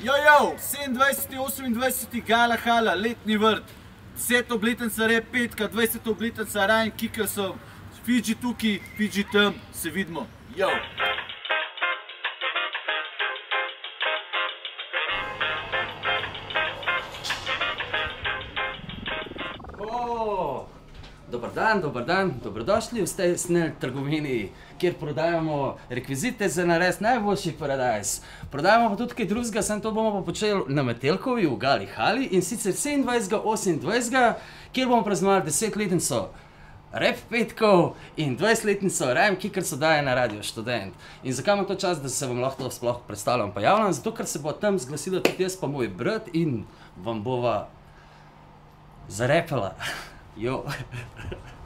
Jojo, 27. 28. Gala Hala, letni vrt, 10. obletnica Rap Petka, 20. obletnica Ryan Kikersov, Fidži tukaj, Fidži tam, se vidimo. Jo! Dobar dan, dobrodošli v Snell trgovini, kjer prodajamo rekvizite za nares najboljših paradajz. Prodajamo pa tudi kaj drugega, samo to bomo pa počeli na Metelkovi v Gali Hali in sicer 27. 28. kjer bomo praznovali 10-letnico Rap Petkov in 20-letnico Ryan Kikersov daje na Radio Študent. In zakaj imam to čas, da se vam lahko to sploh predstavljam pa javljam? Zato, ker se bo tam zglasila tudi jaz pa moj brat in vam bova zarepala. Jo.